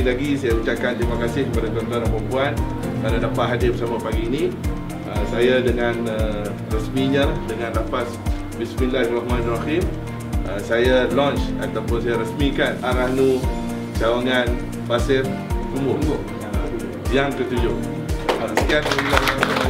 lagi saya ucapkan terima kasih kepada tuan-tuan dan puan-puan kerana dapat hadir bersama pagi ini. Saya dengan resminya dengan lafaz Bismillahirrahmanirrahim, saya launch ataupun saya resmikan Arahnu Cawangan Pasir Kumuh yang ke-7. Sekian.